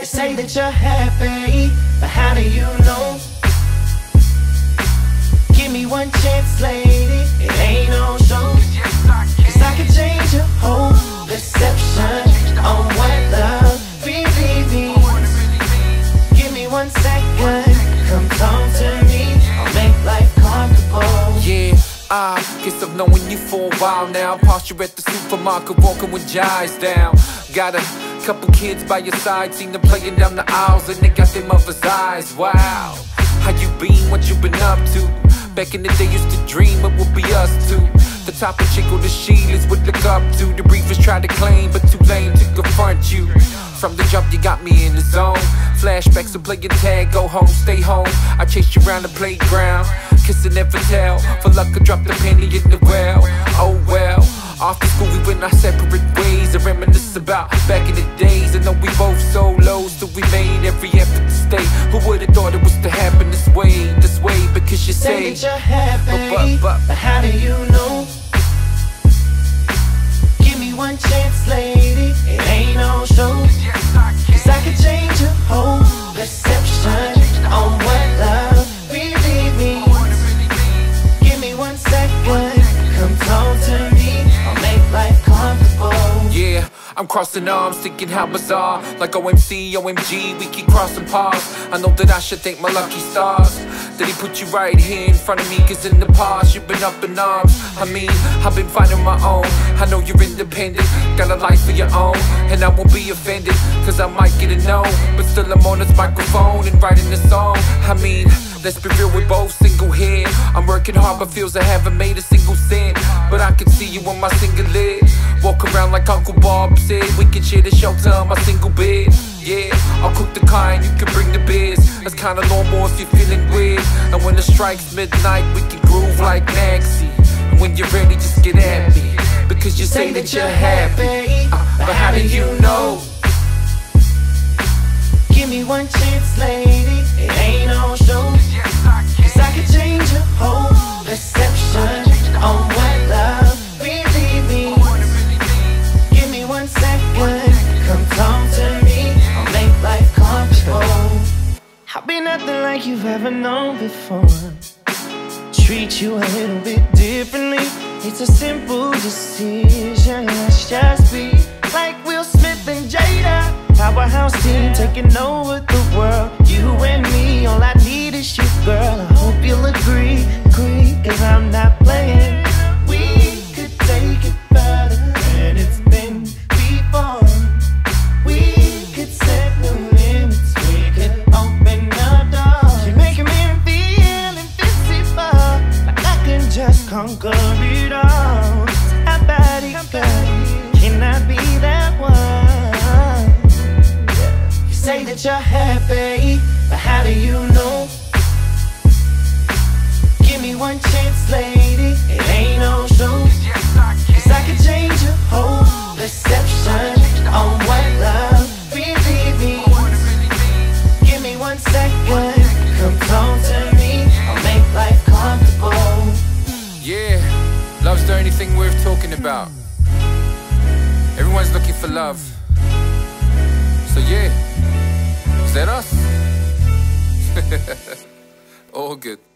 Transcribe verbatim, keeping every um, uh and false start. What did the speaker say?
say that you're happy, but how do you know? Give me one chance, lady, it ain't on show. Cause I can change your whole perception on what love really means. Give me one second, come talk to me, I'll make life comfortable. Yeah, I guess I've known you for a while now. Posture at the supermarket, walking with your eyes down. Got a couple kids by your side, seen them playing down the aisles, and they got their mother's eyes. Wow, how you been, what you been up to? Back in the day, used to dream it would be us two. The type of chick or the Sheilas would look up to. The briefers tried to claim, but too lame to confront you. From the jump, you got me in the zone. Flashbacks of playing tag, go home, stay home. I chased you around the playground, kiss and never tell. For luck, I dropped a penny in the well. Oh well. After school, we went our separate ways. I reminisce about back in the days. I know we both so low, still we made every effort to stay. Who would've thought it was to happen this way, this way? Because you say, say that you're happy, but, but, but how do you know? Give me one chance, lady, it ain't on show. Cause I can change your whole perception on what love really means. Give me one second, come talk to me, I'll make life comfortable. Yeah, I'm crossing arms, thinking how bizarre. Like O M C, O M G, we keep crossing paths. I know that I should thank my lucky stars that he put you right here in front of me. Cause in the past, you've been up in arms. I mean, I've been fighting my own. I know you're independent, got a life of your own. And I won't be offended, cause I might get a no. But still I'm on this microphone and writing this song. I mean, let's be real, we're both single here. I'm working hard but feels I haven't made a single cent. But I can see you on my single lid. Walk around like Uncle Bob said, we can share the shelter on my single bed. Yeah, I'll cook the kind, you can bring the beers. That's kinda normal if you're feeling weird. And when it strikes midnight, we can groove like Maxie. And when you're ready, just get at me, because you say, say that you're happy, uh, but how do you know? Give me one chance, lady, it ain't on show. Cause I can change your whole perception on what love really means. Give me one second, come talk to me, I'll make life comfortable. I'll be nothing like you've ever known before. Treat you a little bit differently. It's a simple decision, let's just be like Will Smith and Jada. Powerhouse team taking over the world. You and me, all I need is you, girl. I hope you'll agree, agree, cause I'm not playing. We could take it further than it's been before. We could set the limits, we could open the door. You're making me feel invisible, like I can just conquer it all. How about it, girl? Can I be that one? Say that you're happy, but how do you know? Give me one chance, lady, it ain't on show. Cause I can change your whole perception on what love really means. Give me one second, come talk to me, I'll make life comfortable. Yeah, love's the only thing worth talking about. Everyone's looking for love. So yeah, is that us? All good.